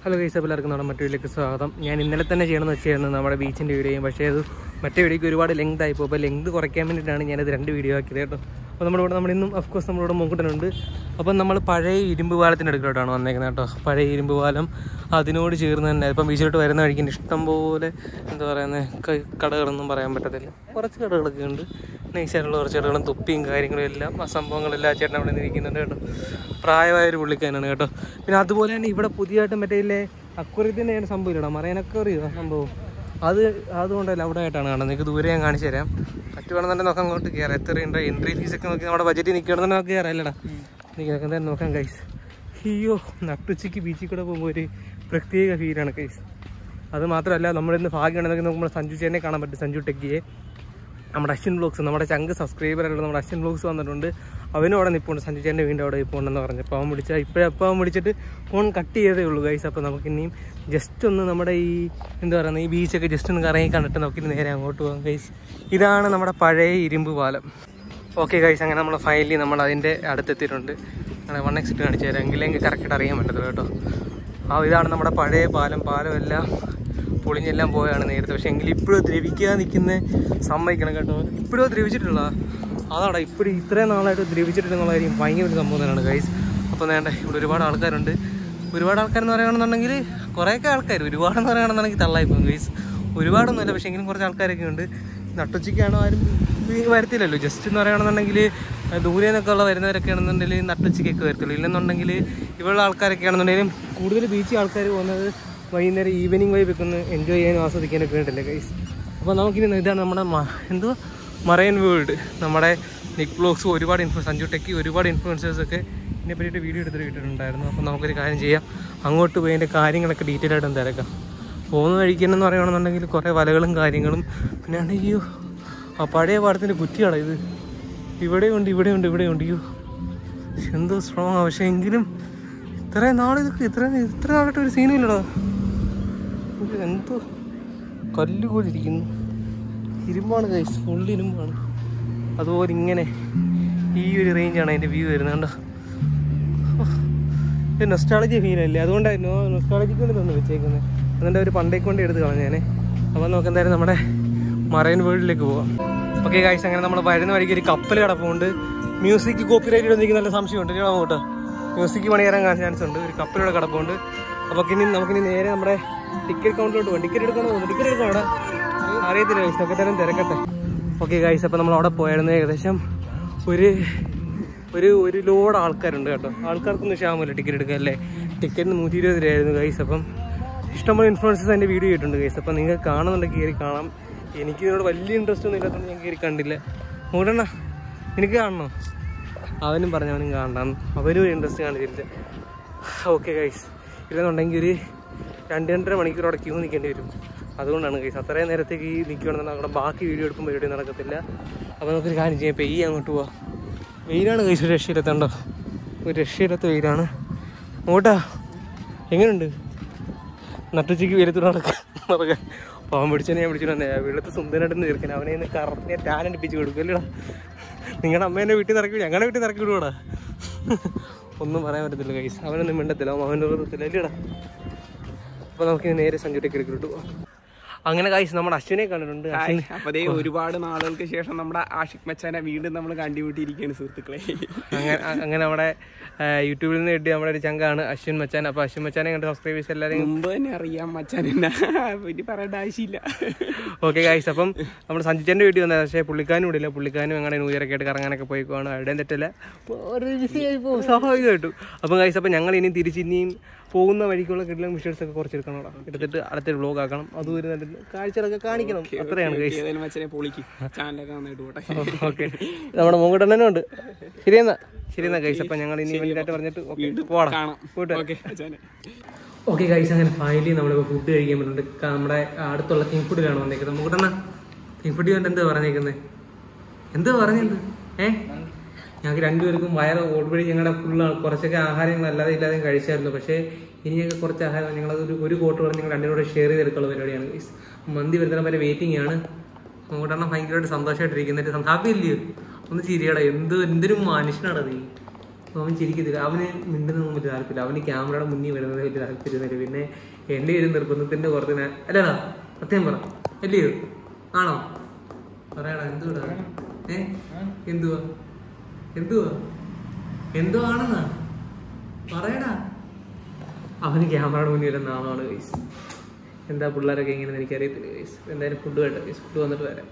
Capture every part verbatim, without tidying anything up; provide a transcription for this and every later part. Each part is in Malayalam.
ഹലോ ഗൈസ്, എല്ലാവർക്കും നമ്മുടെ മറ്റു വീഡിയോയിലേക്ക് സ്വാഗതം. ഞാൻ ഇന്നലെ തന്നെ ചെയ്യണമെന്ന് വെച്ചായിരുന്നു നമ്മുടെ ബീച്ചിൻ്റെ വീഡിയോയും. പക്ഷേ അത് മറ്റേ വീഡിയോയ്ക്ക് ഒരുപാട് ലെങ്ത് ആയിപ്പോൾ. അപ്പോൾ ലെങ്ത് കുറയ്ക്കാൻ വേണ്ടിയിട്ടാണ് ഞാനത് രണ്ട് വീഡിയോ ആക്കിയത് കേട്ടോ. അപ്പോൾ നമ്മുടെ ഇവിടെ നമ്മളിന്നും ഓഫ്കോഴ്സ് നമ്മളിവിടെ മോക്കുട്ടനുണ്ട്. അപ്പം നമ്മൾ പഴയ ഇരുമ്പ് പാലത്തിൻ്റെ അടുക്കലോട്ടാണ് വന്നേക്കുന്നത് കേട്ടോ. പഴയ ഇരുമ്പ് പാലം അതിനോട് ചേർന്ന് തന്നെ ഇപ്പം ബീച്ചിലോട്ട് വരുന്ന വഴിക്ക് ഇഷ്ടം പോലെ എന്താ പറയുന്നത് കടകളൊന്നും പറയാൻ പറ്റത്തില്ല. കുറച്ച് കടകളൊക്കെ ഉണ്ട്, നൈസായിട്ടുള്ള കുറച്ച് കടകളും തൊപ്പിയും കാര്യങ്ങളും എല്ലാം ആ സംഭവങ്ങളെല്ലാം ചേട്ടൻ അവിടെ നിന്ന് ഇരിക്കുന്നുണ്ട് കേട്ടോ. പ്രായമായൊരു പുള്ളിക്കാനാണ് കേട്ടോ. പിന്നെ അതുപോലെ തന്നെ ഇവിടെ പുതിയതായിട്ട് മറ്റേ ഇല്ലേ അക്വറിയത്തിൻ്റെ സംഭവം ഇല്ലടാ, മറൈൻ അക്വറിയോ സംഭവം, അത് അതുകൊണ്ടല്ല അവിടെ ആയിട്ടാണ് കാണുന്നത്. നിങ്ങൾക്ക് ദൂരെ ഞാൻ കാണിച്ചു തരാം. പറ്റുവാണെന്നുണ്ടെങ്കിൽ നോക്കാം അങ്ങോട്ട് കയറാം. എത്രയുണ്ട് എൻട്രി ഫീസൊക്കെ നോക്കി നമ്മുടെ ബജറ്റിൽ നിൽക്കുകയാണെന്നുണ്ടെങ്കിൽ നമുക്ക് കയറാം അല്ലടാ. എനിക്ക് എന്തായാലും നോക്കാം ഗൈസ്. അയ്യോ, നട്ടുച്ചയ്ക്ക് ബീച്ചിൽ കൂടെ പോകുമ്പോൾ ഒരു പ്രത്യേക ഫീലാണ് ഗൈസ്. അത് മാത്രമല്ല നമ്മളിന്ന് ഭാഗ്യമാണെന്നൊക്കെ നോക്കുമ്പോൾ സഞ്ജു ചേട്ടനെ കാണാൻ പറ്റും. സഞ്ജു ടെക്കിയെ, നമ്മുടെ അശ്വിൻ ബ്ലോഗ്സ്, നമ്മുടെ ചങ്ക് സബ്സ്ക്രൈബറായിട്ടുള്ള നമ്മുടെ അശ്വിൻ ബ്ലോഗ്സ് വന്നിട്ടുണ്ട്. അവനും അവിടെ നിൽപ്പുണ്ട്, സഞ്ജു ചേട്ടൻ്റെ വീണ്ടും അവിടെ നിൽപ്പുണ്ടെന്ന് പറഞ്ഞു. അപ്പോൾ അവൻ വിളിച്ചാൽ ഇപ്പോഴപ്പോൾ അവൻ വിളിച്ചിട്ട് ഫോൺ കട്ട് ചെയ്തേ ഉള്ളൂ ഗൈസ്. അപ്പോൾ നമുക്ക് ഇനിയും ജസ്റ്റ് ഒന്ന് നമ്മുടെ ഈ എന്താ പറയുന്നത് ഈ ബീച്ചൊക്കെ ജസ്റ്റ് ഒന്ന് കറങ്ങി കണ്ടിട്ട് നമുക്കിനി നേരെ അങ്ങോട്ട് പോകാം ഗൈസ്. ഇതാണ് നമ്മുടെ പഴയ ഇരുമ്പ് പാലം. ഓക്കെ ഗൈസ്, അങ്ങനെ നമ്മൾ ഫൈനലി നമ്മൾ അതിൻ്റെ അടുത്തെത്തിയിട്ടുണ്ട്. അങ്ങനെ വൺ എക്സിറ്റ് കാണിച്ചു തരാം, എങ്കിലെങ്കിൽ കറക്റ്റായിട്ട് അറിയാൻ പറ്റത്തില്ല കേട്ടോ. ആ ഇതാണ് നമ്മുടെ പഴയ പാലം. പാലമെല്ലാം പൊളിഞ്ഞെല്ലാം പോയാണ് നേരത്തെ. പക്ഷേ എങ്കിൽ ഇപ്പോഴും ദ്രവിക്കാൻ നിൽക്കുന്ന സമ്മതിക്കണം കേട്ടോ. ഇപ്പോഴും ദ്രവിച്ചിട്ടുള്ള അതാടാ, ഇപ്പോഴും ഇത്രയും നാളായിട്ട് ദ്രവിച്ചിട്ടുണ്ടെന്നുള്ളതായിരിക്കും ഭയങ്കര ഒരു സംഭവം തന്നെയാണ് ഗൈസ്. അപ്പോൾ വേണ്ട ഇവിടെ ഒരുപാട് ആൾക്കാരുണ്ട്. ഒരുപാട് ആൾക്കാരെന്ന് പറയുകയാണെന്നുണ്ടെങ്കിൽ കുറേയൊക്കെ ആൾക്കാർ, ഒരുപാടെന്ന് പറയുകയാണെന്നുണ്ടെങ്കിൽ തള്ളായിപ്പോകും ഗൈസ്. ഒരുപാടൊന്നുമില്ല, പക്ഷേ എങ്കിലും കുറച്ച് ആൾക്കാരൊക്കെ ഉണ്ട്. നട്ടുച്ചയ്ക്കാണോ ആരും വരത്തില്ലല്ലോ. ജസ്റ്റ് എന്ന് പറയുകയാണെന്നുണ്ടെങ്കിൽ ദൂരെ നിന്നൊക്കെ ഉള്ള വരുന്നവരൊക്കെ ആണെന്നുണ്ടെങ്കിൽ നട്ടുച്ചയ്ക്കൊക്കെ വരത്തുള്ളൂ. ഇല്ലെന്നുണ്ടെങ്കിൽ ഇവിടെയുള്ള ആൾക്കാരൊക്കെ ആണെന്നുണ്ടെങ്കിലും കൂടുതൽ ബീച്ചിൽ ആൾക്കാർ പോകുന്നത് വൈകുന്നേരം ഈവനിങ് വൈബ് ഒക്കെ ഒന്ന് എൻജോയ് ചെയ്യാനും ആസ്വദിക്കാനൊക്കെ വേണ്ടിയില്ലേ ഗൈസ്. അപ്പോൾ നമുക്കിനി ഇതാണ് നമ്മുടെ എന്തുവാ മറൈൻ വേൾഡ്. നമ്മുടെ നിക് ബ്ലോഗ്സ് ഒരുപാട് ഇൻഫ്ലുവൻസ്, സഞ്ജു ടെക്കി ഒരുപാട് ഇൻഫ്ലുവൻസേഴ്സൊക്കെ ഇതിനെ പറ്റിയിട്ട് വീഡിയോ എടുത്തിട്ട് കിട്ടിയിട്ടുണ്ടായിരുന്നു. അപ്പോൾ നമുക്കൊരു കാര്യം ചെയ്യാം, അങ്ങോട്ട് പോയി അതിൻ്റെ കാര്യങ്ങളൊക്കെ ഡീറ്റെയിൽ ആയിട്ട് തിരക്കാം. പോകുന്ന വഴിക്കെന്ന് പറയുകയാണെന്നുണ്ടെങ്കിൽ കുറേ വലകളും കാര്യങ്ങളും പിന്നെ അയ്യോ ആ പഴയ പാടത്തിൻ്റെ കുറ്റിയാണ് ഇത്. ഇവിടെയുണ്ട് ഇവിടെയുണ്ട് ഇവിടെയുണ്ട്. അയ്യോ എന്തോ സ്ട്രോങ്. പക്ഷേ എങ്കിലും ഇത്രയും നാൾ ഇതൊക്കെ ഇത്രയും ഇത്ര നാളായിട്ട് ഒരു സീനും ഇല്ലടാ. എന്തോ കല്ല് പോലെ ഇരിക്കുന്നു. ഇരുമ്പാണ് ഗൈസ്, ഫുള്ള് ഇരുമ്പാണ്. അതുപോലെ ഇങ്ങനെ ഈ ഒരു റേഞ്ചാണ് അതിൻ്റെ വ്യൂ വരുന്നത് കണ്ടോ. നൊസ്റ്റാളജി ഫീലല്ലേ, അതുകൊണ്ടായിരുന്നു നൊസ്റ്റാളജിക്ക് വേണ്ടി തന്നെ വെച്ചേക്കുന്നത്. എന്നിട്ട് ഒരു പണ്ടേക്ക് കൊണ്ട് എടുത്ത് കളഞ്ഞേനെ. അപ്പോൾ നമുക്ക് എന്തായാലും നമ്മുടെ മറൈൻ വേൾഡിലേക്ക് പോവാം. ഓക്കെ ഗൈസ്, അങ്ങനെ നമ്മൾ വരുന്ന വഴിക്ക് ഒരു കപ്പൽ കിടപ്പുണ്ട്. മ്യൂസിക് കോപ്പിറൈറ്റ് ഇടുന്നെങ്കിൽ നല്ല സംശയമുണ്ട് കേട്ടോ. മ്യൂസിക് പണി കയറാൻ ചാൻസ് ഉണ്ട്. ഒരു കപ്പലിവിടെ കിടപ്പുണ്ട്. അപ്പോൾ ഇനി നമുക്കിനി നേരെ നമ്മുടെ ടിക്കറ്റ് കൗണ്ടറിലോട്ട് പോകാം. ടിക്കറ്റ് എടുക്കണോ തോന്നുന്നു. ടിക്കറ്റ് എടുക്കണം അവിടെ അറിയത്തില്ല ഗൈസ്, ഒക്കെ തരം തിരക്കട്ടെ. ഓക്കെ ഗൈസ്, അപ്പോൾ നമ്മൾ അവിടെ പോയായിരുന്നു. ഏകദേശം ഒരു ഒരു ഒരു ലോഡ് ആൾക്കാരുണ്ട് കേട്ടോ. ആൾക്കാർക്കൊന്നും ക്ഷാമമില്ല ടിക്കറ്റ് എടുക്കുക അല്ലേ. ടിക്കറ്റിന് നൂറ്റി ഇരുപത് രൂപയായിരുന്നു ഗൈസ്. അപ്പം ഇഷ്ടംപോലെ ഇൻഫ്ലുവൻസേഴ്സ് അതിൻ്റെ വീഡിയോ ചെയ്തിട്ടുണ്ട് ഗൈസ്. അപ്പം നിങ്ങൾ കാണുന്നുണ്ടെങ്കിൽ കയറി കാണാം. എനിക്ക് ഇതിനോട് വലിയ ഇൻട്രസ്റ്റ് ഒന്നും ഇല്ലാത്തതുകൊണ്ട് ഞാൻ കയറി കണ്ടില്ല. മൂടണ്ണ എനിക്ക് കാണണോ? അവനും പറഞ്ഞു അവനും കാണണം, അവനും ഒരു ഇൻട്രസ്റ്റ് കാണിച്ചില്ല. ഓക്കെ ഗൈസ്, ഇല്ലെന്നുണ്ടെങ്കിൽ ഒരു രണ്ട് രണ്ടര മണിക്കൂർ അവിടെ ക്യൂ നിൽക്കേണ്ടി വരും. അതുകൊണ്ടാണ് ഗൈസ് അത്രയും നേരത്തേക്ക് ഈ നിൽക്കുകയാണെന്നുണ്ടെങ്കിൽ അവിടെ ബാക്കി വീഡിയോ എടുക്കും പരിപാടി നടക്കത്തില്ല. അപ്പോൾ നമുക്കൊരു കാര്യം ചെയ്യാം, ഇപ്പോൾ ഈ അങ്ങോട്ട് പോവാം. വെയിലാണ് ഗൈസ്, ഒരു രക്ഷയിലെത്തണ്ടോ, ഒരു രക്ഷയിലത്ത വെയിലാണ്. അങ്ങോട്ടാ എങ്ങനെയുണ്ട് നട്ടുച്ചയ്ക്ക് വെയിലത്തൂടെ നടക്കാൻ നടക്കാൻ പാവം പിടിച്ചതിനെ ഞാൻ പിടിച്ചിട്ട് വന്നേ. വെളുത്ത് സുന്ദരനായിട്ട് തീർക്കാൻ അവനെ ഇന്ന് കറക്റ്റ് ഞാൻ ടാൻ അടിപ്പിച്ച് കൊടുക്കും അല്ലേടാ. നിങ്ങളുടെ അമ്മേൻ്റെ വീട്ടിൽ നിറക്കി ഞങ്ങളുടെ വീട്ടിൽ നിറക്കി വിടുവാടാ. ഒന്നും പറയാൻ പറ്റത്തില്ല ഗൈസ്, അവനൊന്നും മിണ്ടത്തില്ല, അവൻ്റെ വൃത്തത്തില്ല അല്ലേടാ. അപ്പോൾ നമുക്ക് നേരെ സഞ്ജു ടെക്കിലേക്ക് ഇട്ടു പോവാം. അങ്ങനെ ഗൈസ് നമ്മുടെ അശ്വിനെ കണ്ടിട്ടുണ്ട്. അപ്പോൾ അതേ ഒരുപാട് നാളുകൾക്ക് ശേഷം നമ്മുടെ ആഷിഖ് മച്ചാനെ വീണ്ടും നമ്മൾ കണ്ടുപിട്ടിരിക്കുകയാണ് സുഹൃത്തുക്കളെ. അങ്ങനെ അങ്ങനെ നമ്മുടെ യൂട്യൂബിൽ നിന്ന് കിട്ടി നമ്മുടെ ഒരു ചങ്കാണ് അശ്വിൻ മച്ചാൻ. അപ്പോൾ അശ്വിൻ മച്ചാനെ കണ്ട് സബ്സ്ക്രൈബേഴ്സ് എല്ലാവരും മുമ്പ് തന്നെ അറിയാം മച്ചാൻ എന്നാ പറ്റി പറയേണ്ട ആവശ്യമില്ല. ഓക്കെ ഗൈസ്, അപ്പം നമ്മുടെ സഞ്ജിച്ചൻ്റെ വീട്ടിൽ വന്നത്. പക്ഷേ പുള്ളിക്കാനും ഇടില്ല, പുള്ളിക്കാനും അങ്ങനെ ന്യൂ ഇയറൊക്കെ ആയിട്ട് കറങ്ങാനൊക്കെ പോയിക്കോണ്. അവിടെയും തെറ്റല്ല, ബിസി ആയി പോകും സ്വാഭാവികമായിട്ടും. അപ്പം ഗൈസ് അപ്പോൾ ഞങ്ങൾ ഇനിയും തിരിച്ച് ഇനിയും പോകുന്ന വഴിക്കുള്ള കിടലും വിഷ്വൽസ് ഒക്കെ കുറച്ച് എടുക്കണം, എടുത്തിട്ട് അടുത്തൊരു വ്ലോഗ് ആക്കണം. അതും ഒരു കാഴ്ചകളൊക്കെ കാണിക്കണം. അത്രയാണ് ഗൈസ്. ഓക്കെ, നമ്മുടെ മോങ്കട്ടനും ഉണ്ട്. ശരിയെന്നാ ശരിയെന്നാ ഗൈസ്. അപ്പം ഞങ്ങൾ ഇനി വേണ്ടിയിട്ട് പറഞ്ഞിട്ട് പോടാം പോയിട്ട്. ഓക്കെ ഗൈസ്, അങ്ങനെ ഫൈനലി നമ്മളിപ്പോൾ ഫുഡ് കഴിക്കാൻ പറ്റുന്നുണ്ട്. നമ്മുടെ അടുത്തുള്ള കിങ് ഫുഡിലാണ് വന്നേക്കുന്നത്. മോങ്കട്ടണ്ണ കിങ് ഫുഡ് കൊണ്ട് എന്താ പറഞ്ഞേക്കുന്നത്? എന്താ പറഞ്ഞത്? ഏഹ് ഞങ്ങൾക്ക് രണ്ടുപേർക്കും വയറ് ഓൾറെഡി ഞങ്ങളുടെ ഫുള്ളാണ്. കുറച്ചൊക്കെ ആഹാരങ്ങൾ അല്ലാതെ ഇല്ലാതെയും കഴിച്ചായിരുന്നു. പക്ഷേ ഇനി ഞങ്ങൾക്ക് കുറച്ച് ആഹാരം ഞങ്ങളത് ഒരു ഒരു കോട്ട് പറഞ്ഞ് ഞങ്ങൾ രണ്ടും കൂടെ ഷെയർ ചെയ്തെടുക്കുള്ള പരിപാടിയാണ് ഗൈസ്. മന്തി വരുന്ന വരെ വെയിറ്റിംഗ് ആണ്. മോങ്കട്ടണ്ണ ഭയങ്കരമായിട്ട് സന്തോഷമായിട്ടിരിക്കുന്നിട്ട് ഹാപ്പി ഇല്ലയോ? ഒന്ന് ചിരിയടാ. എന്ത് എന്തൊരു മനുഷ്യനാണ് നീ. അപ്പോൾ അവൻ ചിരിക്കത്തില്ല, അവന് മിണ്ടുന്നതൊന്നും വലിയ താല്പര്യമില്ല, അവന് ക്യാമറയുടെ മുന്നിൽ വരുന്നത് വലിയ താല്പര്യമൊന്നുമില്ല. പിന്നെ എൻ്റെ ഒരു നിർബന്ധത്തിൻ്റെ പുറത്ത് ഞാൻ അല്ലടാ സത്യം പറ അല്ലയോ ആണോ പറയടാ എന്തുവാ ഏ എന്തുവാ എന്തുവാ എന്തോ ആണെന്നാ പറയടാ. അവന് ക്യാമറയുടെ മുന്നിൽ വരുന്ന ആളാണ് ഗൈസ്. എന്താ പിള്ളേരൊക്കെ എങ്ങനെയെന്ന് എനിക്കറിയത്തില്ല ഗൈസ്. എന്തായാലും ഫുഡ് കേട്ടോ ഗൈസ്, ഫുഡ് വന്നിട്ട് വരാം.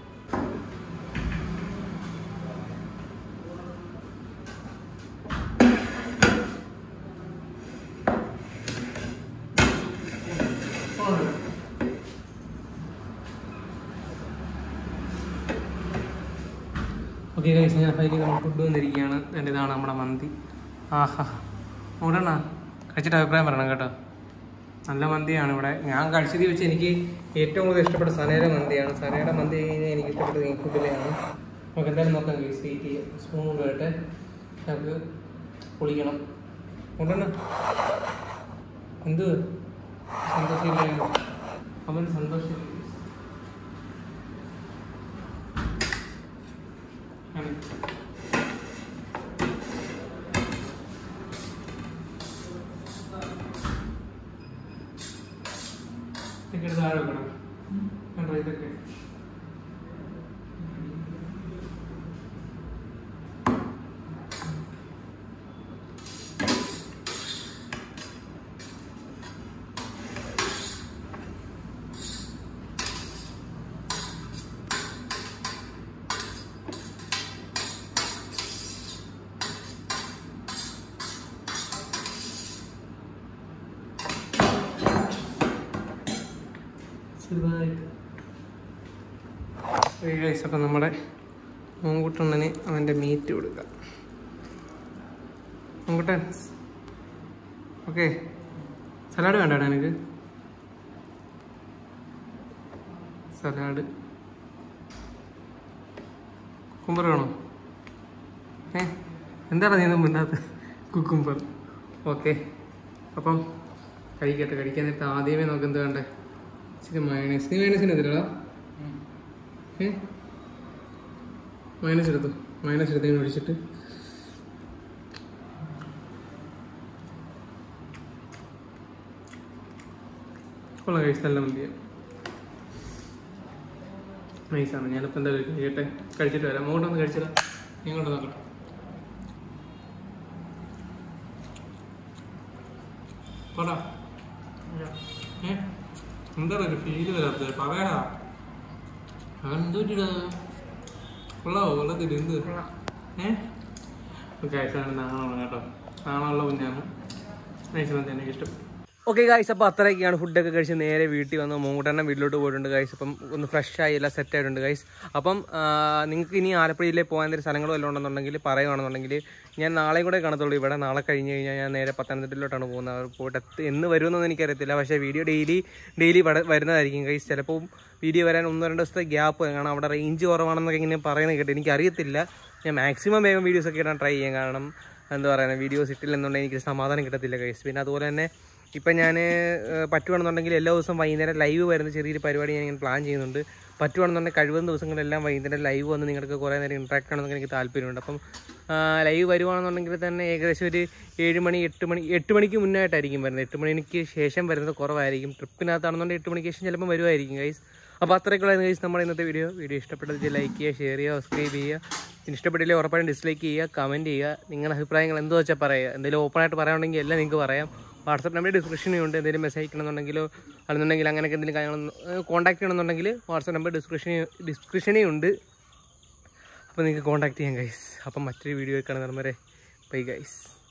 ഓക്കെ ഗൈസ്, ഞാൻ ഫൈനലി നമ്മൾ ഫുഡ് വന്നിരിക്കുകയാണ്. എൻ്റെ ഇതാണ് നമ്മുടെ മന്തി. ആഹാ നോക്കണ കഴിച്ചിട്ട് അഭിപ്രായം പറയണം കേട്ടോ. നല്ല മന്തിയാണ് ഇവിടെ. ഞാൻ കഴിച്ചത് വെച്ച് എനിക്ക് ഏറ്റവും കൂടുതൽ ഇഷ്ടപ്പെട്ട സനയുടെ മന്തിയാണ്. സനയുടെ മന്തി കഴിഞ്ഞാൽ എനിക്ക് ഇഷ്ടപ്പെട്ടത് ഈ ഫുഡിലെയാണ്. നമുക്ക് എന്തായാലും നോക്കാം ഗൈസ്. വെയിറ്റ് ചെയ്യാം. സ്പൂൺ കൊണ്ടുപോയിട്ട് നമുക്ക് പൊളിക്കണം. കൊണ്ടുവന്ന എന്ത് സന്തോഷം അവൻ സന്തോഷം ഇതൊക്കെ താഴെ വെക്കണം കണ്ടോ ഇതൊക്കെ. അപ്പം നമ്മുടെ മോങ്കുട്ടണ്ണന് അവൻ്റെ മീറ്റ് കൊടുക്കാം. മോങ്കുട്ടൻ ഓക്കെ. സലാഡ് വേണ്ടടാ എനിക്ക്. സലാഡ് കുക്കുംബർ വേണോ? ഏ എന്താണ് നീ ഒന്നും മിണ്ടാത്ത? Cucumber okay. അപ്പം കഴിക്കട്ടെ. കഴിക്കാൻ നേരത്തെ ആദ്യമേ നമുക്ക് എന്ത് വേണ്ടേ? ഇച്ചിരി മയണൈസ്. നീ മയണൈസിന് എതിരാ? ഏ മൈനസ് എടുത്തു. മൈനസ് എടുത്തതിന് ഒഴിച്ചിട്ട് ഉള്ള കഴിച്ചല്ല മതിയാ. നൈസാണ്. ഞാനിപ്പോൾ എന്താ കഴിക്കട്ടെ, കഴിച്ചിട്ട് വരാം. അങ്ങോട്ടൊന്ന് കഴിച്ചില്ല ഇങ്ങോട്ട് നോക്കട്ടെ. പറ ഏ എന്താ ഒരു ഫീല് വരാത്തത്? പറയാടാ. അവൻ എന്തോട്ടിടാ കൊള്ളാവോ? കൊള്ളത്തില്ല എന്ത് ഏ കഴിച്ചാണ്. നാണമാണ് കേട്ടോ, നാണമുള്ള കുഞ്ഞാണ്. നൈസ് മന്തി എനിക്ക് ഇഷ്ടപ്പെട്ടു. ഓക്കെ ഗൈസ്, അപ്പോൾ അത്രയൊക്കെയാണ്. ഫുഡൊക്കെ കഴിച്ച് നേരെ വീട്ടിൽ വന്ന് മോങ്കുട്ടണ്ണൻ വീട്ടിലോട്ട് പോയിട്ടുണ്ട് ഗൈസ്. അപ്പം ഒന്ന് ഫ്രഷ് ആയി എല്ലാം സെറ്റ് ആയിട്ടുണ്ട് ഗൈസ്. അപ്പം നിങ്ങൾക്ക് ഇനി ആലപ്പുഴയിലെ പോകാൻ എന്തെങ്കിലും സ്ഥലങ്ങളും എല്ലാം ഉണ്ടെന്നുണ്ടെങ്കിൽ പറയുകയാണെന്നുണ്ടെങ്കിൽ ഞാൻ നാളെ കൂടെ കാണത്തുള്ളൂ ഇവിടെ. നാളെ കഴിഞ്ഞ് കഴിഞ്ഞാൽ ഞാൻ നേരെ പത്തനംതിട്ടയിലോട്ടാണ് പോകുന്നത്. അവർ പോയിട്ട് എന്ന് വരുമെന്നൊന്നും എനിക്കറിയത്തില്ല. പക്ഷേ വീഡിയോ ഡെയിലി ഡെയിലി വരുന്നതായിരിക്കും ഗൈസ്. ചിലപ്പോൾ വീഡിയോ വരാൻ ഒന്നോ രണ്ട് ദിവസത്തെ ഗ്യാപ്പ് കാരണം അവിടെ റേഞ്ച് കുറവാണെന്നൊക്കെ ഇങ്ങനെ പറയുന്നത് കേട്ട് എനിക്കറിയത്തില്ല. ഞാൻ മാക്സിമം വേഗം വീഡിയോസൊക്കെ ഇടാൻ ട്രൈ ചെയ്യാം. കാരണം എന്താ പറയുക, വീഡിയോസ് ഇട്ടില്ലെന്നുണ്ടെങ്കിൽ എനിക്ക് സമാധാനം കിട്ടത്തില്ല ഗൈസ്. പിന്നെ അതുപോലെ തന്നെ ഇപ്പം ഞാൻ പറ്റുവാണെന്നുണ്ടെങ്കിൽ എല്ലാ ദിവസവും വൈകുന്നേരം ലൈവ് വരുന്ന ചെറിയൊരു പരിപാടി ഞാൻ ഇങ്ങനെ പ്ലാൻ ചെയ്യുന്നുണ്ട്. പറ്റുവാണെന്നുണ്ടെങ്കിൽ കഴിവുന്ന ദിവസങ്ങളെല്ലാം വൈകുന്നേരം ലൈവ് വന്ന് നിങ്ങൾക്ക് കുറേ നേരം ഇൻട്രാക്ട് ആണെന്നൊക്കെ എനിക്ക് താല്പര്യമുണ്ട്. അപ്പം ലൈവ് വരുവാണെന്നുണ്ടെങ്കിൽ തന്നെ ഏകദേശം ഒരു ഏഴ് മണി എട്ട് മണി എട്ട് മണിക്ക് മുന്നായിട്ടായിരിക്കും വരുന്നത്. എട്ട് മണിക്ക് ശേഷം വരുന്നത് കുറവായിരിക്കും. ട്രിപ്പിനകത്താണെന്നുണ്ടെങ്കിൽ എട്ട് മണിക്ക് ശേഷം ചിലപ്പോൾ വരുമായിരിക്കും ഗൈസ്. അപ്പോൾ അത്രയൊക്കെയുള്ള ഗൈസ് നമ്മുടെ ഇന്നത്തെ വീഡിയോ. വീഡിയോ ഇഷ്ടപ്പെട്ടത് ലൈക്ക് ചെയ്യുക, ഷെയർ ചെയ്യുക, സബ്സ്ക്രൈബ് ചെയ്യുക. ഇതിന് ഇഷ്ടപ്പെട്ടില്ലേ ഉറപ്പായിട്ടും ഡിസ്ലൈക്ക് ചെയ്യുക, കമൻറ്റ് ചെയ്യുക. നിങ്ങളുടെ അഭിപ്രായങ്ങൾ എന്തോ വെച്ചാൽ പറയുക. എന്തെങ്കിലും ഓപ്പണായിട്ട് പറയുകയാണെങ്കിൽ എല്ലാം നിങ്ങൾക്ക് പറയാം. വാട്സപ്പ് നമ്പർ ഡിസ്ക്രിപ്ഷനിൽ ഉണ്ട്. എന്തെങ്കിലും മെസ്സേജ് അയക്കണമെന്നുണ്ടെങ്കിലോ അല്ലെന്നുണ്ടെങ്കിൽ അങ്ങനെയൊക്കെ എന്തെങ്കിലും കാര്യങ്ങൾ കോൺടാക്ട് ചെയ്യണമെന്നുണ്ടെങ്കിൽ വാട്സപ്പ് നമ്പർ ഡിസ്ക്രിപ്ഷനിൽ ഡിസ്ക്രിപ്ഷനിൽ ഉണ്ട്. അപ്പോൾ നിങ്ങൾക്ക് കോൺടാക്ട് ചെയ്യാം ഗൈസ്. അപ്പം മറ്റൊരു വീഡിയോ കാണുന്ന വരെ ബൈ ഗൈസ്.